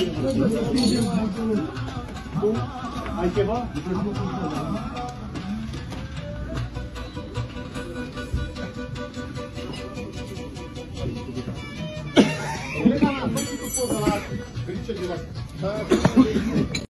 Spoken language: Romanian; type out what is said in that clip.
Aí que va? Legal, mas tu pôs lá,